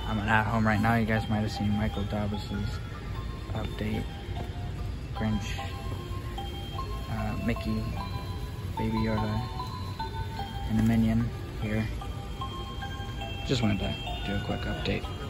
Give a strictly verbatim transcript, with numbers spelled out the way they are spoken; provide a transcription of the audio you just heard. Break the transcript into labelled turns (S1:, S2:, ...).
S1: I'm at home right now. You guys might have seen Michael Dobbs's update. Grinch, uh, Mickey, Baby Yoda, and a Minion here. Just wanted to do a quick update.